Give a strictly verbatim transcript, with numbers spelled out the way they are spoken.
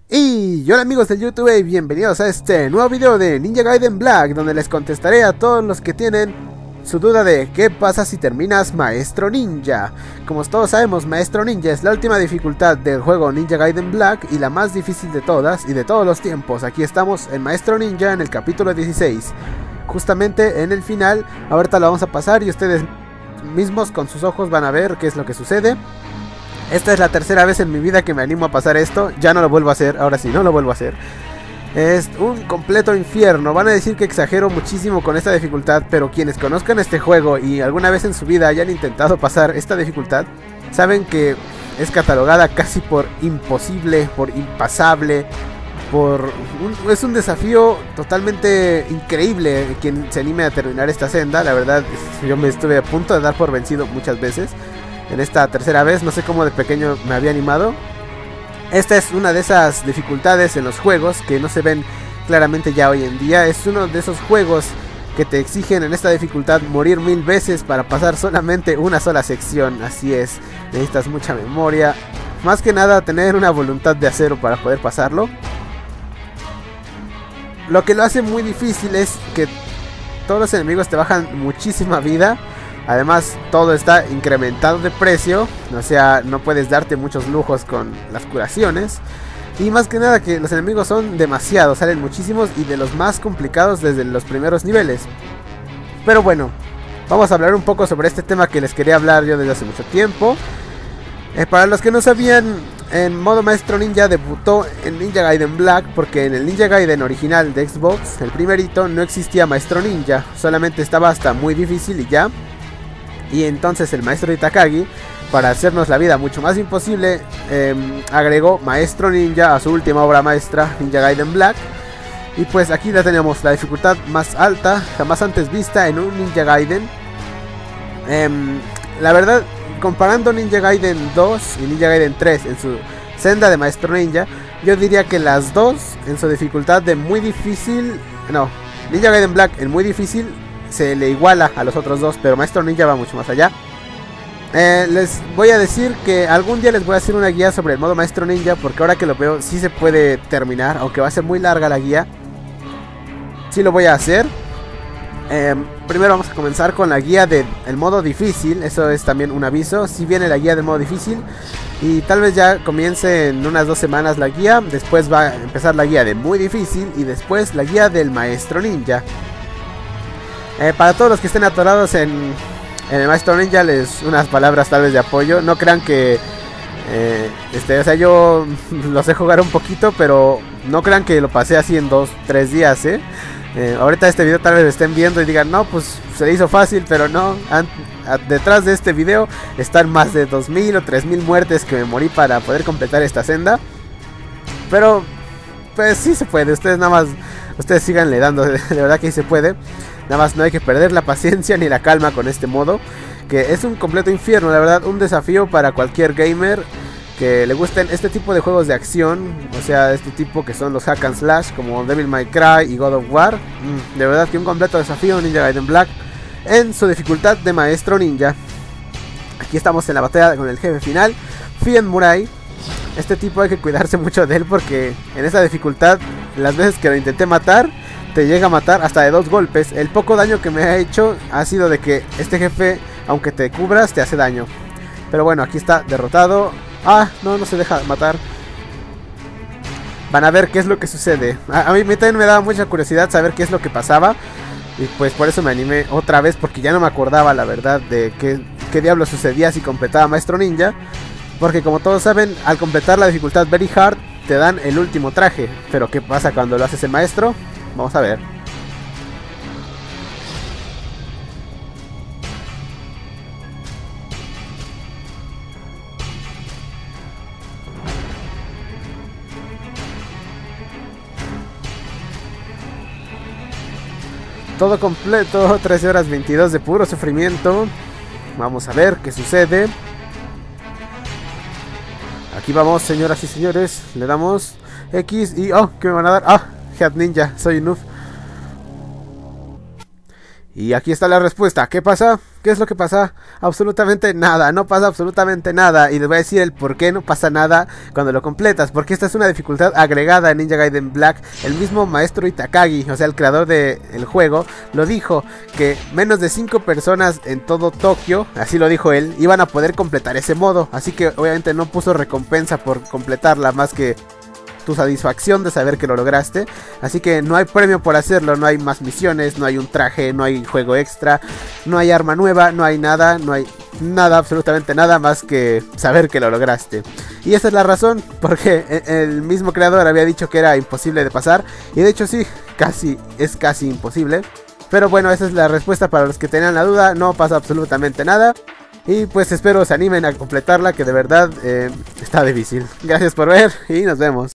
Y hola amigos del YouTube y bienvenidos a este nuevo video de Ninja Gaiden Black, donde les contestaré a todos los que tienen su duda de qué pasa si terminas Maestro Ninja. Como todos sabemos, Maestro Ninja es la última dificultad del juego Ninja Gaiden Black y la más difícil de todas y de todos los tiempos. Aquí estamos en Maestro Ninja en el capítulo dieciséis, justamente en el final. Ahorita lo vamos a pasar y ustedes mismos con sus ojos van a ver qué es lo que sucede. Esta es la tercera vez en mi vida que me animo a pasar esto. Ya no lo vuelvo a hacer, ahora sí, no lo vuelvo a hacer. Es un completo infierno. Van a decir que exagero muchísimo con esta dificultad, pero quienes conozcan este juego y alguna vez en su vida hayan intentado pasar esta dificultad, saben que es catalogada casi por imposible, por impasable, por un, es un desafío totalmente increíble quien se anime a terminar esta senda. La verdad, yo me estuve a punto de dar por vencido muchas veces. En esta tercera vez, no sé cómo de pequeño me había animado. Esta es una de esas dificultades en los juegos que no se ven claramente ya hoy en día. Es uno de esos juegos que te exigen en esta dificultad morir mil veces para pasar solamente una sola sección. Así es, necesitas mucha memoria, más que nada tener una voluntad de acero para poder pasarlo. Lo que lo hace muy difícil es que todos los enemigos te bajan muchísima vida. Además, todo está incrementado de precio, o sea, no puedes darte muchos lujos con las curaciones. Y más que nada que los enemigos son demasiados, salen muchísimos y de los más complicados desde los primeros niveles. Pero bueno, vamos a hablar un poco sobre este tema que les quería hablar yo desde hace mucho tiempo. Eh, para los que no sabían, en modo Maestro Ninja debutó en Ninja Gaiden Black, porque en el Ninja Gaiden original de Xbox, el primerito, no existía Maestro Ninja, solamente estaba hasta muy difícil y ya. Y entonces el maestro Itakagi, para hacernos la vida mucho más imposible, eh, agregó Maestro Ninja a su última obra maestra, Ninja Gaiden Black. Y pues aquí la tenemos, la dificultad más alta jamás antes vista en un Ninja Gaiden. eh, La verdad, comparando Ninja Gaiden dos y Ninja Gaiden tres en su senda de Maestro Ninja, yo diría que las dos en su dificultad de muy difícil, no, Ninja Gaiden Black en muy difícil se le iguala a los otros dos, pero Maestro Ninja va mucho más allá. Eh, les voy a decir que algún día les voy a hacer una guía sobre el modo Maestro Ninja, porque ahora que lo veo sí se puede terminar, aunque va a ser muy larga la guía. Sí lo voy a hacer. Eh, primero vamos a comenzar con la guía del modo difícil, eso es también un aviso. Si viene la guía del modo difícil y tal vez ya comience en unas dos semanas la guía. Después va a empezar la guía de muy difícil y después la guía del Maestro Ninja. Eh, para todos los que estén atorados en, en el Maestro Ninja, les unas palabras tal vez de apoyo. No crean que eh, este, o sea, yo los sé jugar un poquito, pero no crean que lo pasé así en dos, tres días, ¿eh? Eh, ahorita este video tal vez lo estén viendo y digan, no, pues se le hizo fácil, pero no. An a detrás de este video están más de dos mil o tres mil muertes que me morí para poder completar esta senda. Pero pues sí se puede, ustedes nada más, ustedes síganle dando, de, de verdad que sí se puede. Nada más no hay que perder la paciencia ni la calma con este modo, que es un completo infierno, la verdad, un desafío para cualquier gamer que le gusten este tipo de juegos de acción, o sea, este tipo que son los hack and slash como Devil May Cry y God of War. Mm, de verdad que un completo desafío Ninja Gaiden Black en su dificultad de Maestro Ninja. Aquí estamos en la batalla con el jefe final, Fien Murai. Este tipo hay que cuidarse mucho de él porque en esa dificultad, las veces que lo intenté matar, te llega a matar hasta de dos golpes. El poco daño que me ha hecho ha sido de que este jefe, aunque te cubras, te hace daño. Pero bueno, aquí está derrotado. Ah, no, no se deja matar. Van a ver qué es lo que sucede. A, a mí también me daba mucha curiosidad saber qué es lo que pasaba. Y pues por eso me animé otra vez, porque ya no me acordaba la verdad de qué, qué diablo sucedía si completaba Maestro Ninja. Porque como todos saben, al completar la dificultad Very Hard, te dan el último traje. Pero ¿qué pasa cuando lo haces el maestro? Vamos a ver. Todo completo, trece horas veintidós de puro sufrimiento. Vamos a ver qué sucede. Aquí vamos, señoras y señores. Le damos X y... ¡oh! ¿Qué me van a dar? ¡Ah! Head Ninja, soy noob. Y aquí está la respuesta. ¿Qué pasa? ¿Qué es lo que pasa? Absolutamente nada, no pasa absolutamente nada. Y les voy a decir el por qué no pasa nada cuando lo completas. Porque esta es una dificultad agregada en Ninja Gaiden Black. El mismo maestro Itakagi, o sea el creador del juego, lo dijo, que menos de cinco personas en todo Tokio, así lo dijo él, iban a poder completar ese modo. Así que obviamente no puso recompensa por completarla más que tu satisfacción de saber que lo lograste. Así que no hay premio por hacerlo, no hay más misiones, no hay un traje, no hay juego extra, no hay arma nueva, no hay nada, no hay nada, absolutamente nada más que saber que lo lograste. Y esa es la razón, porque el mismo creador había dicho que era imposible de pasar, y de hecho sí, casi, es casi imposible. Pero bueno, esa es la respuesta para los que tenían la duda, no pasa absolutamente nada. Y pues espero se animen a completarla, que de verdad eh, está difícil. Gracias por ver y nos vemos.